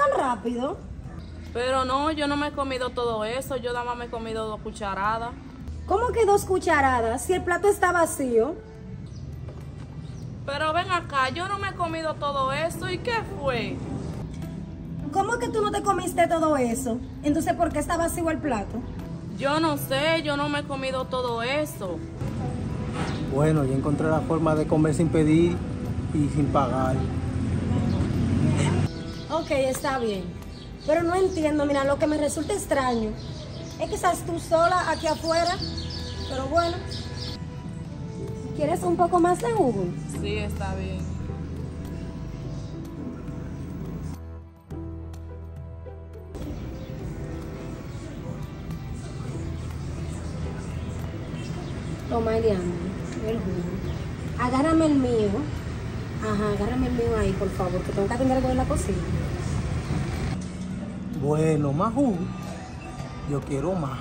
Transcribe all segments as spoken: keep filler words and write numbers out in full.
tan rápido? Pero no, yo no me he comido todo eso, yo nada más me he comido dos cucharadas. ¿Cómo que dos cucharadas si el plato está vacío? Pero ven acá, yo no me he comido todo eso, ¿y qué fue? ¿Cómo que tú no te comiste todo eso? Entonces, ¿por qué está vacío el plato? Yo no sé, yo no me he comido todo eso. Bueno, yo encontré la forma de comer sin pedir y sin pagar. Ok, está bien. Pero no entiendo, mira, lo que me resulta extraño es que estás tú sola aquí afuera. Pero bueno, ¿quieres un poco más de jugo? Sí, está bien. Toma, Eliana, el jugo. Agárrame el mío. Ajá, agárrame el mío ahí, por favor, que tengo que atender algo en la cocina. Bueno, más jugo. Yo quiero más.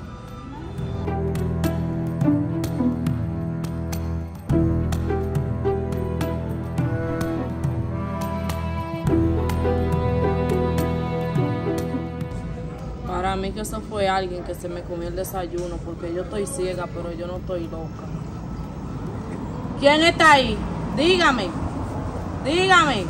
Para mí que eso fue alguien que se me comió el desayuno, porque yo estoy ciega, pero yo no estoy loca. ¿Quién está ahí? Dígame, dígame.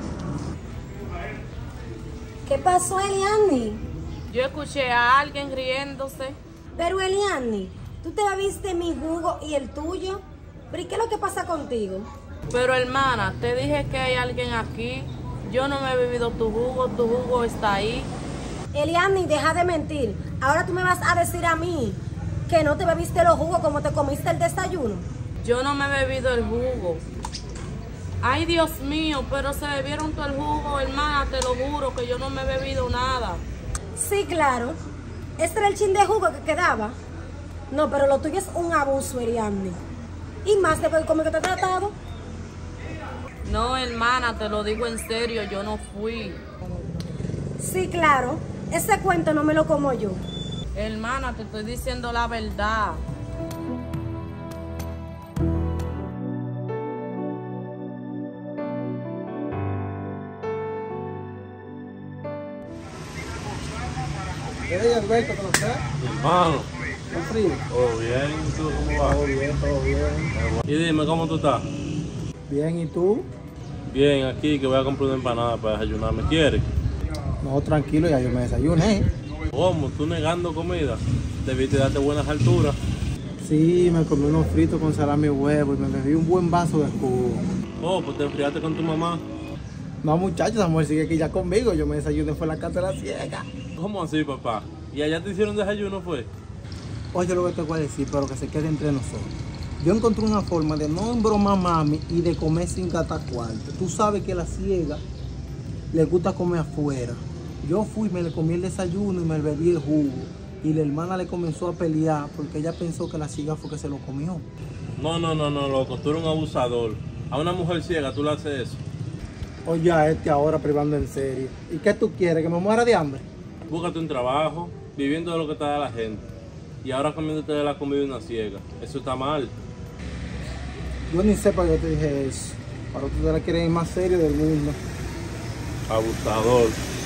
¿Qué pasó, Eliani? Yo escuché a alguien riéndose. Pero, Eliani, tú te bebiste mi jugo y el tuyo. ¿Pero y qué es lo que pasa contigo? Pero hermana, te dije que hay alguien aquí. Yo no me he bebido tu jugo, tu jugo está ahí. Eliani, deja de mentir. Ahora tú me vas a decir a mí que no te bebiste los jugos como te comiste el desayuno. Yo no me he bebido el jugo. Ay, Dios mío, pero se bebieron todo el jugo, hermana, te lo juro que yo no me he bebido nada. Sí, claro. Este era el chin de jugo que quedaba. No, pero lo tuyo es un abuso, Eliani. Y más después de cómo que te he tratado. No, hermana, te lo digo en serio, yo no fui. Sí, claro. Ese cuento no me lo como yo. Hermana, te estoy diciendo la verdad. ¿Qué Alberto, cómo estás? Hermano, ¿Con frío? todo bien, ¿y tú cómo vas? Todo bien, todo bien. Y dime, ¿cómo tú estás? Bien, ¿y tú? Bien, aquí que voy a comprar una empanada para desayunar. ¿Me quieres? No, tranquilo, ya yo me desayuné. ¿Cómo? ¿Tú negando comida? Debiste darte buenas alturas. Sí, me comí unos fritos con salami y huevo y me bebí un buen vaso de jugo. Oh, pues te enfriaste con tu mamá. No, muchachos, esa mujer sigue aquí ya conmigo. Yo me desayuné, fue en la casa de la ciega. ¿Cómo así, papá? ¿Y allá te hicieron desayuno, fue? Oye, lo que te voy a decir, pero que se quede entre nosotros. Yo encontré una forma de no embromar a mami y de comer sin gastar cuarto. Tú sabes que la ciega le gusta comer afuera. Yo fui, me le comí el desayuno y me le bebí el jugo. Y la hermana le comenzó a pelear porque ella pensó que la ciega fue que se lo comió. No, no, no, no, loco, tú eres un abusador. A una mujer ciega tú le haces eso. Oye, a este ahora privando en serio. ¿Y qué tú quieres? ¿Que me muera de hambre? Búscate un trabajo, viviendo de lo que te da la gente. Y ahora comiéndote de la comida de una ciega. Eso está mal. Yo ni sé para qué te dije eso. Para tú te la quieres ir más serio del mundo. Abusador.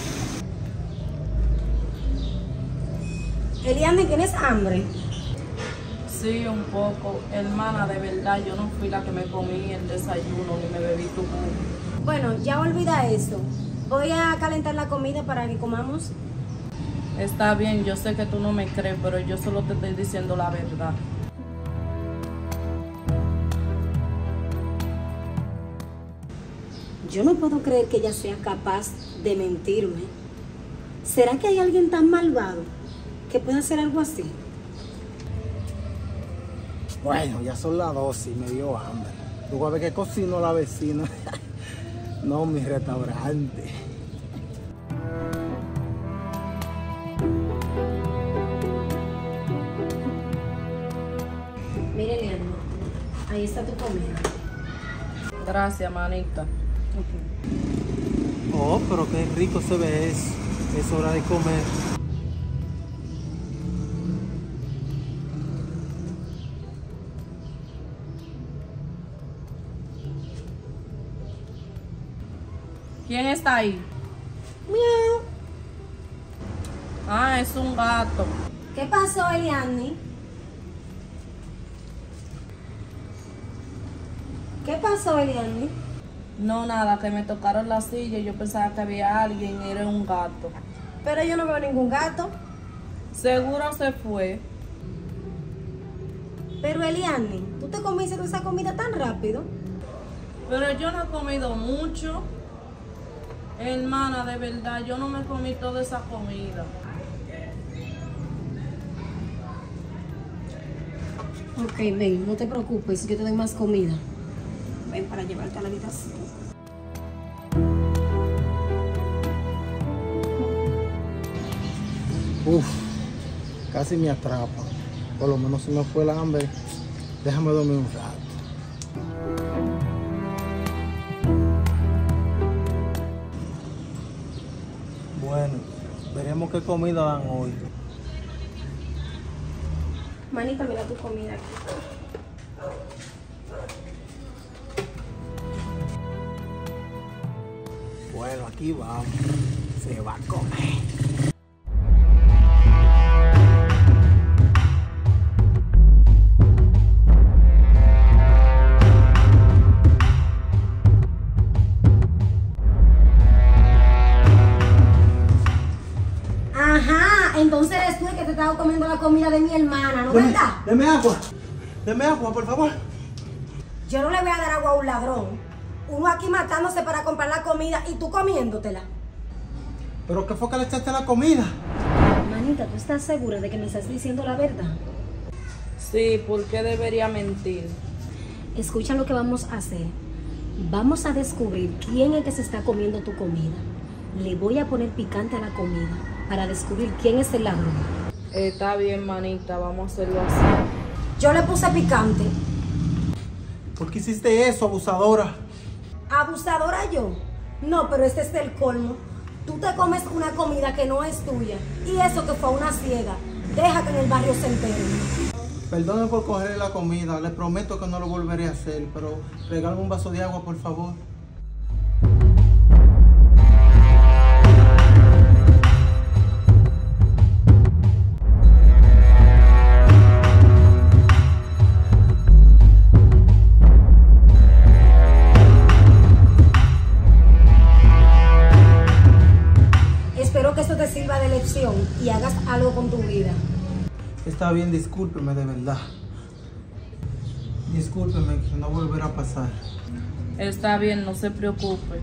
Eliani, ¿tienes hambre? Sí, un poco. Hermana, de verdad, yo no fui la que me comí el desayuno ni me bebí tu jugo. Bueno, ya olvida eso. Voy a calentar la comida para que comamos. Está bien, yo sé que tú no me crees, pero yo solo te estoy diciendo la verdad. Yo no puedo creer que ella sea capaz de mentirme. ¿Será que hay alguien tan malvado que pueda hacer algo así? Bueno, ya son las doce y me dio hambre. Tú vas a ver que cocinó la vecina. No, mi restaurante. Mire, Leandro, ahí está tu comida. Gracias, manita. Oh, pero qué rico se ve eso. Es hora de comer. ¿Quién está ahí? Miau. Mana, es un gato. ¿Qué pasó, Eliani? ¿Qué pasó, Eliani? No, nada, que me tocaron la silla y yo pensaba que había alguien y era un gato. Pero yo no veo ningún gato. Seguro se fue. Pero, Eliani, ¿tú te comiste toda esa comida tan rápido? Pero yo no he comido mucho. Hermana, de verdad, yo no me comí toda esa comida. Ok, ven, no te preocupes, yo te doy más comida. Ven para llevarte a la habitación. Uf, casi me atrapa. Por lo menos se me fue el hambre. Déjame dormir un rato. Bueno, veremos qué comida dan hoy. Manita, mira tu comida aquí. Bueno, aquí vamos. Se va a comer. Ajá, entonces eres tú el que te estaba comiendo la comida de mi hermana, ¿no Deme, verdad? deme agua. Deme agua, por favor. Yo no le voy a dar agua a un ladrón. Uno aquí matándose para comprar la comida y tú comiéndotela. ¿Pero qué fue que le echaste a la comida? Manita, ¿tú estás segura de que me estás diciendo la verdad? Sí, ¿por qué debería mentir? Escucha lo que vamos a hacer. Vamos a descubrir quién es el que se está comiendo tu comida. Le voy a poner picante a la comida para descubrir quién es el ladrón. Está bien, manita, vamos a hacerlo así. Yo le puse picante. ¿Por qué hiciste eso, abusadora? ¿Abusadora yo? No, pero este es el colmo. Tú te comes una comida que no es tuya. Y eso que fue una ciega. Deja que en el barrio se entere. Perdone por cogerle la comida. Le prometo que no lo volveré a hacer. Pero regálame un vaso de agua, por favor. Espero que esto te sirva de lección y hagas algo con tu vida. Está bien, discúlpeme de verdad. Discúlpeme, que no volverá a pasar. Está bien, no se preocupe.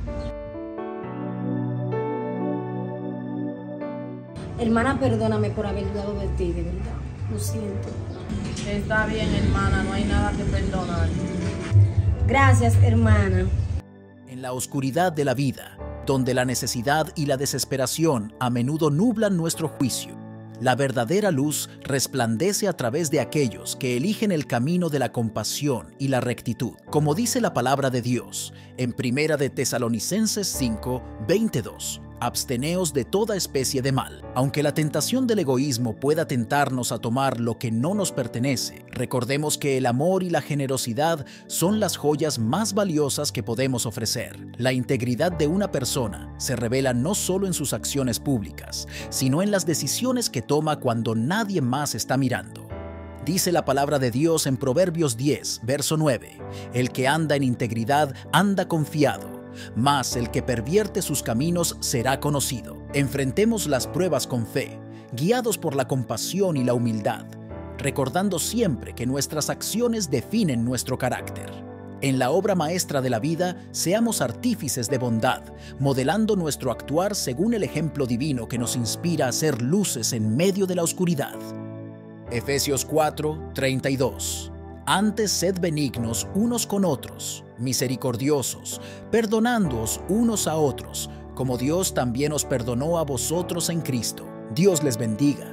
Hermana, perdóname por haber dudado de ti, de verdad. Lo siento. Está bien, hermana, no hay nada que perdonar. Gracias, hermana. En la oscuridad de la vida, donde la necesidad y la desesperación a menudo nublan nuestro juicio, la verdadera luz resplandece a través de aquellos que eligen el camino de la compasión y la rectitud, como dice la palabra de Dios en Primera de Tesalonicenses cinco, veintidós. Absteneos de toda especie de mal. Aunque la tentación del egoísmo pueda tentarnos a tomar lo que no nos pertenece, recordemos que el amor y la generosidad son las joyas más valiosas que podemos ofrecer. La integridad de una persona se revela no solo en sus acciones públicas, sino en las decisiones que toma cuando nadie más está mirando. Dice la palabra de Dios en Proverbios diez, verso nueve, el que anda en integridad anda confiado, mas el que pervierte sus caminos será conocido. Enfrentemos las pruebas con fe, guiados por la compasión y la humildad, recordando siempre que nuestras acciones definen nuestro carácter. En la obra maestra de la vida, seamos artífices de bondad, modelando nuestro actuar según el ejemplo divino que nos inspira a ser luces en medio de la oscuridad. Efesios cuatro, treinta y dos. Antes sed benignos unos con otros, misericordiosos, perdonándoos unos a otros, como Dios también os perdonó a vosotros en Cristo. Dios les bendiga.